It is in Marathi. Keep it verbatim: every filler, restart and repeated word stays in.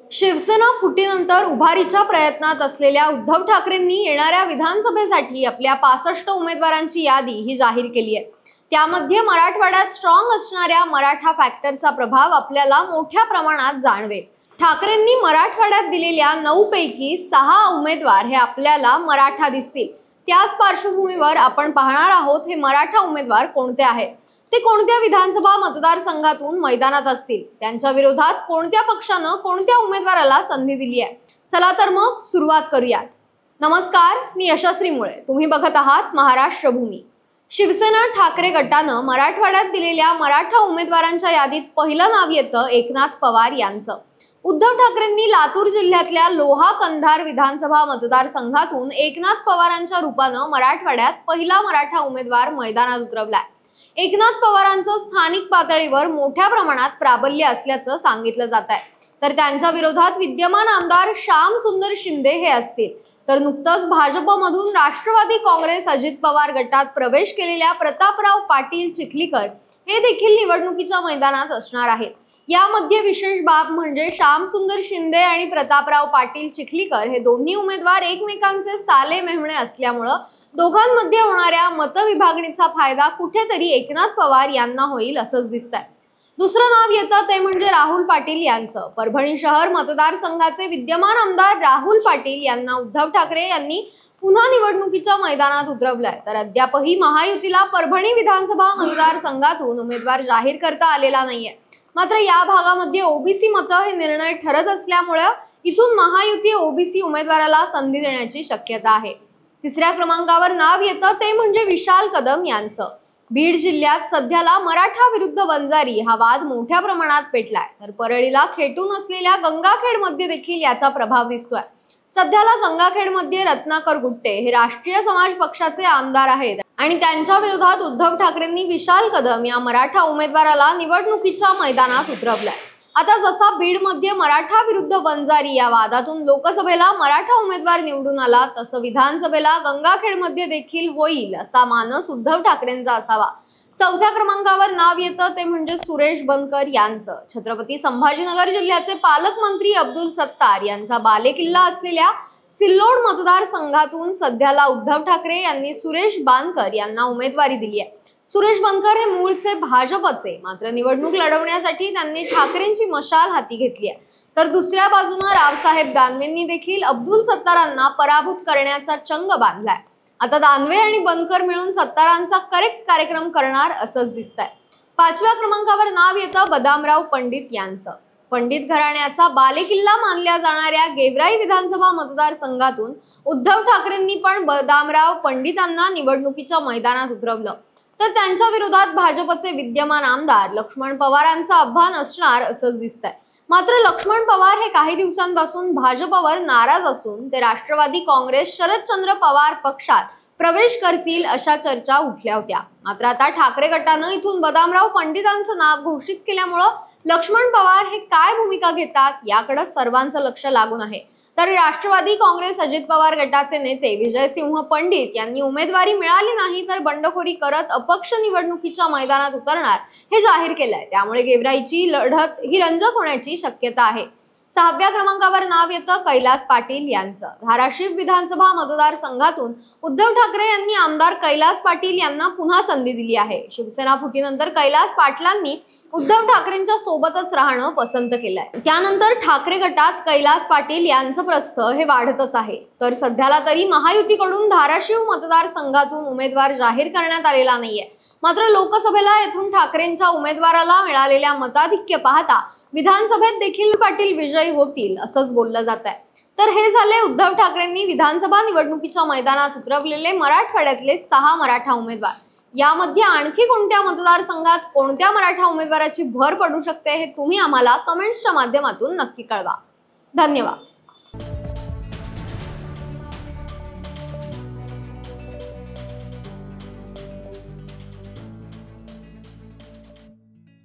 शिवसेना फुटीनंतर उभारीच्या प्रयत्नात असलेल्या उद्धव ठाकरेंनी येणाऱ्या विधानसभेसाठी आपल्या पासष्ट उमेदवारांची यादी ही जाहीर केली आहे। त्यामध्ये मराठवाड्यात स्ट्रॉंग असणाऱ्या मराठा फॅक्टरचा प्रभाव आपल्याला मोठ्या प्रमाणात जाणवेल। ठाकरेंनी मराठवाड्यात दिलेल्या नऊ पैकी सहा उमेदवार हे आपल्याला मराठा दिसतील। त्याच पार्श्वभूमीवर आपण पाहणार आहोत हे मराठा उमेदवार कोणते आहेत, ते कोणत्या विधानसभा मतदारसंघातून मैदानात असतील, त्यांच्या विरोधात कोणत्या पक्षानं कोणत्या उमेदवाराला संधी दिली आहे। चला तर मग सुरुवात करूयात। नमस्कार, मी यशस्वी मुळे, तुम्ही बघत आहात महाराष्ट्र भूमी। शिवसेना ठाकरे गटानं मराठवाड्यात दिलेल्या मराठा उमेदवारांच्या यादीत पहिलं नाव येतं एकनाथ पवार यांचं। उद्धव ठाकरेंनी लातूर जिल्ह्यातल्या लोहा कंधार विधानसभा मतदारसंघातून एकनाथ पवारांच्या रूपानं मराठवाड्यात पहिला मराठा उमेदवार मैदानात उतरवलाय। एकनाथ पवारांचं स्थानिक पातळीवर मोठ्या प्रमाणात प्राबल्य असल्याचं सांगितलं जात आहे। तर त्यांच्या विरोधात विद्यमान आमदार श्याम सुंदर शिंदे हे असतील, तर नुकतंच भाजपमधून राष्ट्रवादी काँग्रेस अजित पवार गटात प्रवेश केलेल्या प्रतापराव पाटील चिखलीकर हे देखील निवडणुकीच्या मैदानात असणार आहेत। यामध्ये विशेष बाब म्हणजे श्याम सुंदर शिंदे आणि प्रतापराव पाटील चिखलीकर हे दोन्ही उमेदवार एकमेकांचे साले मेहुणे असल्यामुळे दोघांमध्ये होणाऱ्या मतविभागणीचा फायदा कुठेतरी एकनाथ पवार यांना होईल असंच दिसतंय। दुसरं नाव येतं ते म्हणजे राहुल पाटील यांचं। परभणी शहर मतदारसंघाचे विद्यमान आमदार राहुल पाटील यांना उद्धव ठाकरे यांनी पुन्हा निवडणुकीच्या मैदानात उतरवलंय। तर अद्यापही महायुतीला परभणी विधानसभा मतदारसंघातून उमेदवार जाहीर करता आलेला नाहीये। मात्र या भागामध्ये ओबीसी मतं हे निर्णय ठरत असल्यामुळे इथून महायुती ओबीसी उमेदवाराला संधी देण्याची शक्यता आहे। तिसऱ्या क्रमांकावर नाव येतं ते म्हणजे विशाल कदम यांचं। बीड जिल्ह्यात सध्याला मराठा विरुद्ध वंजारी हा वाद मोठ्या प्रमाणात पेटलाय। तर परळीला खेटून असलेल्या गंगाखेड मध्ये देखील याचा प्रभाव दिसतोय। सध्याला गंगाखेड मध्ये रत्नाकर गुट्टे हे राष्ट्रीय समाज पक्षाचे आमदार आहेत आणि त्यांच्या विरोधात उद्धव ठाकरेंनी विशाल कदम या मराठा उमेदवाराला निवडणुकीच्या मैदानात उतरवलंय। आता जसा बीड मध्ये मराठा विरुद्ध वंजारी या वादातून लोकसभेला मराठा उमेदवार निवडून आला, तसं विधानसभेला गंगाखेड मध्ये देखील होईल असा मानस उद्धव ठाकरेंचा असावा। चौथ्या क्रमांकावर नाव येतं ते म्हणजे सुरेश बनकर यांचं। छत्रपती संभाजीनगर जिल्ह्याचे पालकमंत्री अब्दुल सत्तार यांचा बालेकिल्ला असलेल्या सिल्लोड मतदारसंघातून सध्याला उद्धव ठाकरे यांनी सुरेश बनकर यांना उमेदवारी दिली आहे। सुरेश बनकर हे मूळचे भाजपचे, मात्र निवडणूक लढवण्यासाठी त्यांनी ठाकरेंची मशाल हाती घेतली आहे। तर दुसऱ्या बाजूने रावसाहेब दानवेंनी देखील अब्दुल सत्तारांना पराभूत करण्याचा चंग बांधलाय। आता दानवे आणि बनकर मिळून सत्तारांचा करेक्ट कार्यक्रम करणार असंच दिसतंय। पाचव्या क्रमांकावर नाव येतं बदामराव पंडित यांचं। पंडित घराण्याचा बालेकिल्ला मानल्या जाणाऱ्या गेवराई विधानसभा मतदारसंघातून उद्धव ठाकरेंनी पण बदामराव पंडितांना निवडणुकीच्या मैदानात उतरवलं। तर त्यांच्या विरोधात भाजपचे विद्यमान आमदार लक्ष्मण पवारांचं आव्हान असणार असंच दिसतंय। मात्र लक्ष्मण पवार हे काही दिवसांपासून भाजपवर नाराज असून ते राष्ट्रवादी काँग्रेस शरदचंद्र पवार पक्षात प्रवेश करतील अशा चर्चा उठल्या होत्या। मात्र आता ठाकरे गटानं इथून बदामराव पंडितांचं नाव घोषित केल्यामुळं लक्ष्मण पवार हे काय भूमिका घेतात याकडे सर्वांचं लक्ष लागून आहे। तर राष्ट्रवादी काँग्रेस अजित पवार गटाचे नेते विजयसिंह पंडित यांनी उमेदवारी मिळाली नाही तर बंडखोरी करत अपक्ष निवडणुकीच्या मैदानात उतरणार हे जाहीर केलंय। त्यामुळे गेवराईची लढत ही रंजक होण्याची शक्यता आहे। सहाव्या क्रमांकावर नाव येतं कैलास पाटील यांचं। धाराशिव विधानसभा मतदारसंघातून उद्धव ठाकरे यांनी आमदार कैलास पाटील यांना पुन्हा संधी दिली आहे। शिवसेना फुटीनंतर कैलास पाटलांनी उद्धव ठाकरेंच्या सोबतच राहणं पसंत केलंय। त्यानंतर ठाकरे गटात कैलास पाटील यांचं प्रस्थ हे वाढतच आहे। तर सध्याला तरी महायुतीकडून धाराशिव मतदारसंघातून उमेदवार जाहीर करण्यात आलेला नाहीये। मात्र लोकसभेला येथून ठाकरेंच्या उमेदवाराला मिळालेल्या मताधिक्य पाहता विधानसभेत देखील पाटील विजयी होतील असंच बोललं जात आहे। तर हे झाले उद्धव ठाकरेंनी विधानसभा निवडणुकीच्या मैदानात उतरवलेले मराठवाड्यातले सहा मराठा उमेदवार। यामध्ये आणखी कोणत्या मतदारसंघात कोणत्या मराठा उमेदवाराची भर पडू शकते हे तुम्ही आम्हाला कमेंट्सच्या माध्यमातून नक्की कळवा। धन्यवाद।